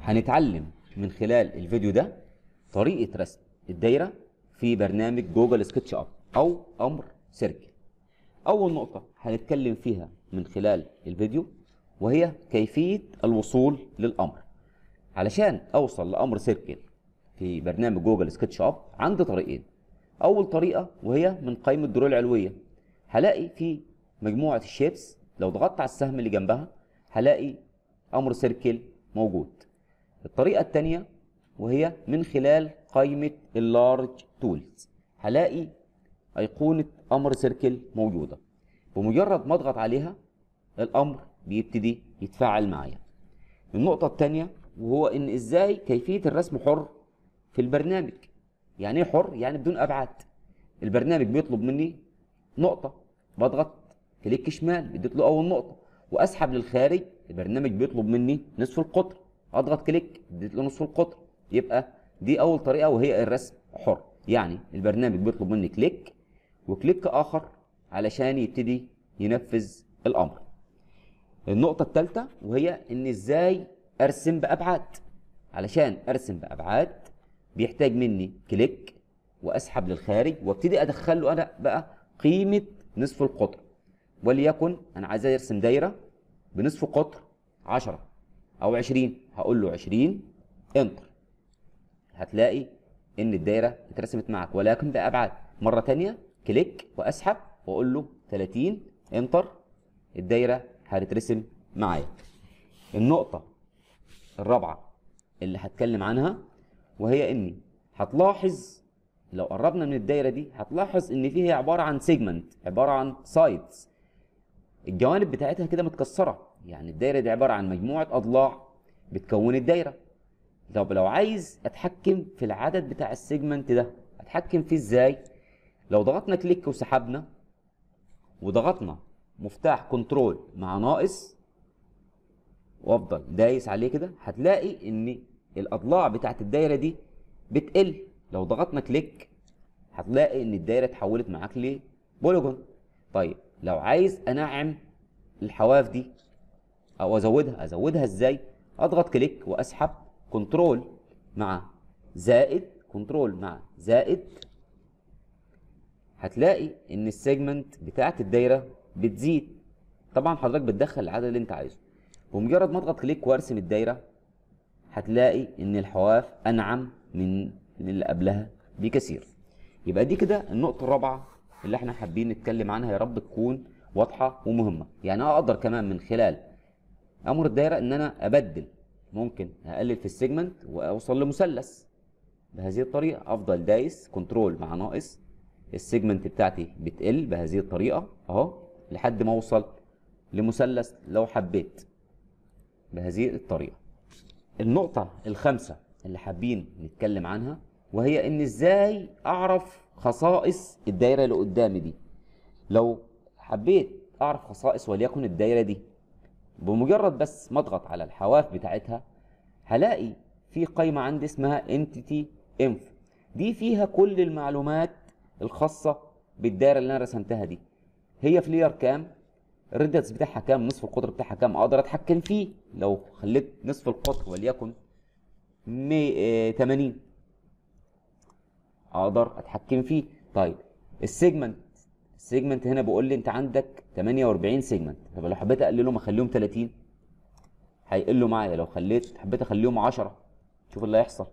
هنتعلم من خلال الفيديو ده طريقة رسم الدايرة في برنامج جوجل سكتش اب او امر سيركل. اول نقطة هنتكلم فيها من خلال الفيديو وهي كيفية الوصول للامر. علشان اوصل لامر سيركل في برنامج جوجل سكتش اب عندي طريقين. اول طريقة وهي من قائمة الدروع العلوية، هلاقي في مجموعة الشيبس، لو ضغطت على السهم اللي جنبها هلاقي امر سيركل موجود. الطريقة الثانية وهي من خلال قائمة اللارج تولز، هلاقي أيقونة أمر سيركل موجودة. بمجرد ما أضغط عليها الأمر بيبتدي يتفاعل معايا. النقطة الثانية وهو إن إزاي كيفية الرسم حر في البرنامج. يعني إيه حر؟ يعني بدون أبعاد. البرنامج بيطلب مني نقطة، بضغط كليك شمال بديت له أول نقطة، وأسحب للخارج البرنامج بيطلب مني نصف القطر، اضغط كليك اديت له نصف القطر. يبقى دي اول طريقه وهي الرسم حر، يعني البرنامج بيطلب مني كليك وكليك اخر علشان يبتدي ينفذ الامر. النقطه الثالثه وهي ان ازاي ارسم بابعاد. علشان ارسم بابعاد بيحتاج مني كليك واسحب للخارج وابتدي ادخل له انا بقى قيمه نصف القطر، وليكن انا عايز ارسم دايره بنصف قطر 10 او 20، هقول له 20 انتر. هتلاقي ان الدايره اترسمت معاك ولكن بابعاد. مره ثانيه كليك واسحب واقول له 30 انتر، الدايره هتترسم معايا. النقطه الرابعه اللي هتكلم عنها وهي اني هتلاحظ لو قربنا من الدايره دي هتلاحظ ان فيها عباره عن سيجمنت، عباره عن سايدز، الجوانب بتاعتها كده متكسره. يعني الدايره دي عباره عن مجموعه اضلاع بتكون الدايره. طب لو عايز اتحكم في العدد بتاع السيجمنت ده اتحكم فيه ازاي؟ لو ضغطنا كليك وسحبنا وضغطنا مفتاح كنترول مع ناقص وافضل دايس عليه كده هتلاقي ان الاضلاع بتاعت الدايره دي بتقل. لو ضغطنا كليك هتلاقي ان الدايره اتحولت معاك لبوليجون. طيب لو عايز انعم الحواف دي او ازودها ازاي؟ اضغط كليك واسحب كنترول مع زائد، كنترول مع زائد، هتلاقي ان السيجمنت بتاعت الدايره بتزيد. طبعا حضرتك بتدخل العدد اللي انت عايزه. بمجرد ما اضغط كليك وارسم الدايره هتلاقي ان الحواف انعم من اللي قبلها بكثير. يبقى دي كده النقطه الرابعه اللي احنا حابين نتكلم عنها، يا رب تكون واضحه ومهمه. يعني اقدر كمان من خلال امر الدايره ان انا ابدل، ممكن اقلل في السيجمنت واوصل لمثلث بهذه الطريقه. افضل دايس كنترول مع ناقص، السيجمنت بتاعتي بتقل بهذه الطريقه اهو لحد ما اوصل لمثلث لو حبيت بهذه الطريقه. النقطه الخامسه اللي حابين نتكلم عنها وهي ان ازاي اعرف خصائص الدايره اللي قدامي دي. لو حبيت اعرف خصائص وليكن الدايره دي، بمجرد بس ما اضغط على الحواف بتاعتها هلاقي في قائمه عندي اسمها Entity Info، دي فيها كل المعلومات الخاصه بالدايره اللي انا رسمتها دي. هي في لير كام، الريديوس بتاعها كام، نصف القطر بتاعها كام، اقدر اتحكم فيه. لو خليت نصف القطر وليكن 80 اقدر اتحكم فيه. طيب السيجمنت هنا بيقول لي انت عندك 48 سيجمنت. طب لو حبيت اقللهم اخليهم 30 هيقلوا معايا. لو حبيت اخليهم 10 شوف اللي هيحصل،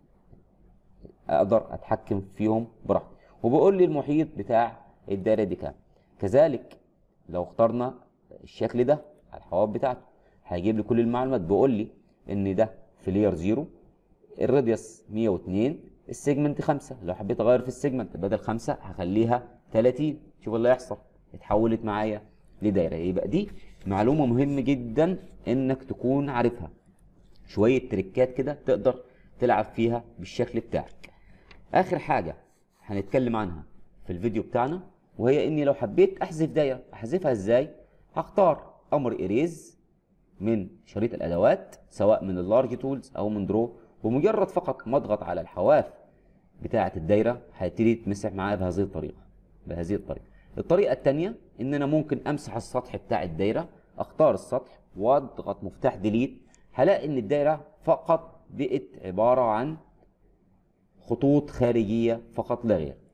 اقدر اتحكم فيهم براحتي. وبيقول لي المحيط بتاع الدايره دي كام. كذلك لو اخترنا الشكل ده على الحواف بتاعته هيجيب لي كل المعلومات. بيقول لي ان ده في لير 0، الراديوس 102، السيجمنت 5. لو حبيت اغير في السيجمنت بدل 5 هخليها 30، شوف اللي هيحصل اتحولت معايا لدايره. يبقى دي معلومه مهمه جدا انك تكون عارفها، شويه تريكات كده تقدر تلعب فيها بالشكل بتاعك. اخر حاجه هنتكلم عنها في الفيديو بتاعنا وهي اني لو حبيت احذف دايره احذفها ازاي. هختار امر اريز من شريط الادوات سواء من اللارج تولز او من درو. بمجرد فقط ما اضغط على الحواف بتاعه الدايره هيبتدي تمسح معايا بهذه الطريقه. الطريقه الثانيه ان انا ممكن امسح السطح بتاع الدايره. اختار السطح واضغط مفتاح ديليت هلاقي ان الدايره فقط بقت عبارة عن خطوط خارجية فقط لا غير.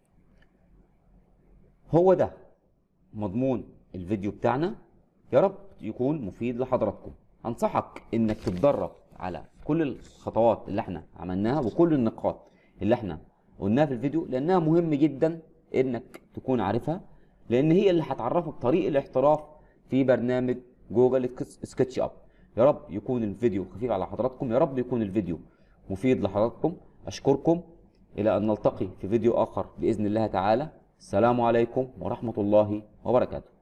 هو ده مضمون الفيديو بتاعنا، يا رب يكون مفيد لحضراتكم. انصحك انك تتدرب على كل الخطوات اللي احنا عملناها وكل النقاط اللي احنا قلناها في الفيديو، لانها مهم جدا انك تكون عارفها، لان هي اللي هتعرفك طريق الاحتراف في برنامج جوجل سكتش اب. يا رب يكون الفيديو خفيف على حضراتكم، يا رب يكون الفيديو مفيد لحضراتكم. اشكركم، الى ان نلتقي في فيديو اخر باذن الله تعالى. السلام عليكم ورحمة الله وبركاته.